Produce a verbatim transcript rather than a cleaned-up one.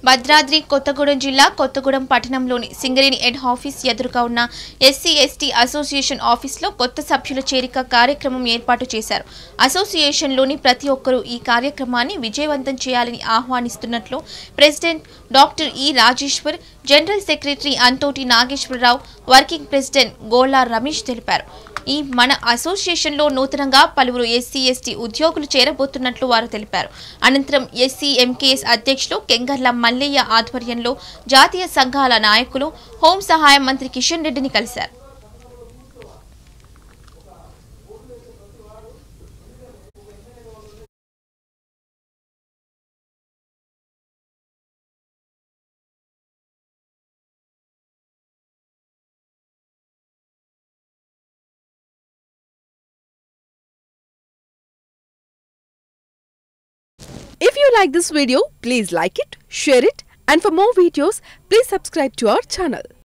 భద్రాద్రి కొత్తగూడెం జిల్లా కొత్తగూడెం పట్టణంలోని Singareni head office ఎదురుగా ఉన్న ఎస్సీ ఎస్టీ అసోసియేషన్ ఆఫీస్లో కొత్త సభ్యుల చేరిక కార్యక్రమం ఏర్పాటు చేశారు. అసోసియేషన్లోని ప్రతి ఒక్కరూ ఈ కార్యక్రమాన్ని విజయవంతం చేయాలని ఆహ్వానిస్తున్నట్లు president doctor E Rajeshwar, general secretary Anthoti Nageswara Rao, working president Gola Ramesh తెలిపారు. ఈ మన అసోసియేషన్లో నూతనంగా పలువురు ఎస్సీ ఎస్టీ ఉద్యోగులు చేరబోతున్నట్లు వారు తెలిపారు. అనంతరం ఎస్సీ ఎంకేఎస్ అధ్యక్షులు కెంగర్ల మల్లయ్య ఆధ్వర్యంలో జాతీయ సంఘాల నాయకులు, హోం సహాయ మంత్రి కిషన్ రెడ్డిని కలిశారు. If you like this video, please like it, share it, and for more videos, please subscribe to our channel.